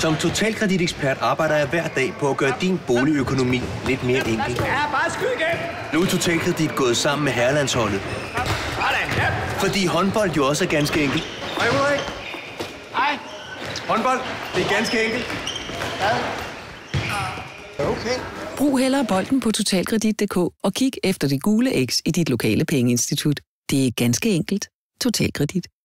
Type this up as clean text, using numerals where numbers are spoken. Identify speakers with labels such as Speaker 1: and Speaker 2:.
Speaker 1: Som totalkredit-ekspert arbejder jeg hver dag på at gøre din boligøkonomi lidt mere enkel. Nu er Totalkredit gået sammen med herrelandsholdet. Fordi håndbold jo også er ganske enkelt.
Speaker 2: Hej.
Speaker 1: Håndbold, det er ganske enkelt.
Speaker 2: Okay.
Speaker 3: Brug hellere bolden på totalkredit.dk og kig efter det gule X i dit lokale pengeinstitut. Det er ganske enkelt. Totalkredit.